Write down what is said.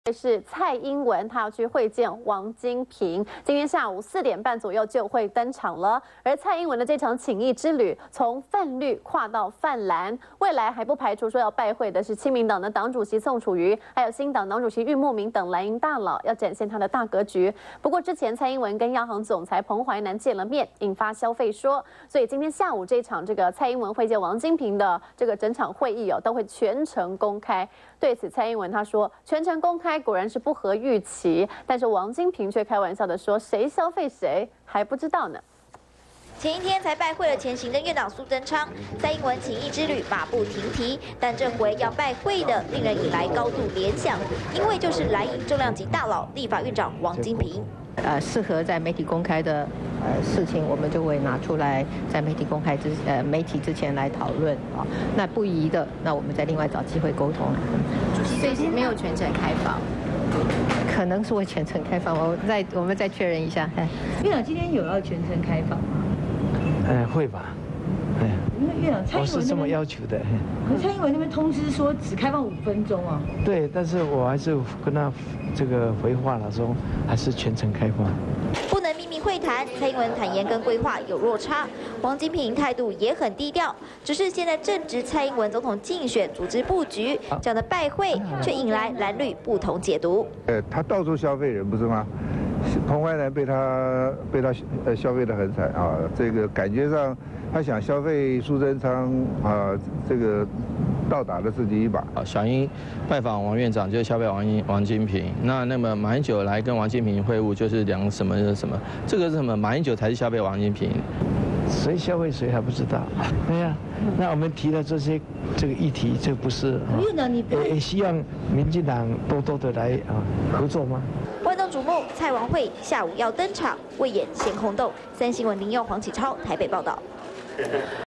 是蔡英文，他要去会见王金平，今天下午4点半左右就会登场了。而蔡英文的这场请益之旅，从泛绿跨到泛蓝，未来还不排除说要拜会的是亲民党的党主席宋楚瑜，还有新党党主席郁慕明等蓝营大佬，要展现他的大格局。不过之前蔡英文跟央行总裁彭淮南见了面，引发消费说，所以今天下午这场蔡英文会见王金平的整场会议都会全程公开。对此，蔡英文他说，全程公开果然是不合预期，但是王金平却开玩笑的说，谁消费谁还不知道呢。 前一天才拜会了前行政院长苏贞昌，蔡英文请益之旅马不停蹄，但这回要拜会的令人引来高度联想，因为就是蓝营重量级大佬立法院长王金平。 适合在媒体公开的事情，我们就会拿出来在媒体公开媒体之前来讨论啊。那不宜的，那我们再另外找机会沟通。 所以没有全程开放， 可能是会全程开放，我们再确认一下。 院长今天有要全程开放吗？ 会吧。 因为院长蔡英文我是这么要求的。 可是蔡英文那边通知说只开放5分钟啊。 对，但是我还是跟他回话了，说还是全程开放。 不能秘密会谈，蔡英文坦言跟规划有落差，王金平态度也很低调。只是现在正值蔡英文总统竞选组织布局，这样的拜会却引来蓝绿不同解读。 他到处消费人不是吗？彭淮南被他消费得很惨啊，这个感觉上他想消费苏贞昌啊，这个倒打了自己一把。 小英拜访王院长就是消费王金平，那么马英九来跟王金平会晤就是两什么，这个是什么？马英九才是消费王金平。 谁消费谁还不知道？对呀，那我们提的这个议题，这不是院长你也希望民进党多的来合作吗？ 万众瞩目，蔡王会下午要登场，未演先轰动。3新闻林佑、黄启超台北报道。